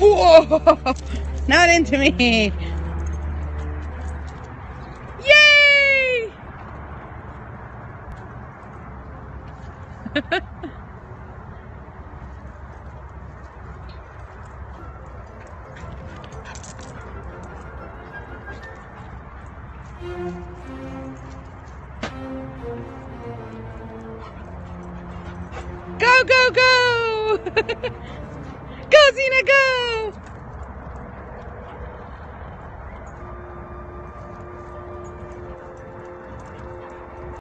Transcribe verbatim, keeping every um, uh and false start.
Whoa! Not into me. Yay! Go, go, go! Go, Xena, go!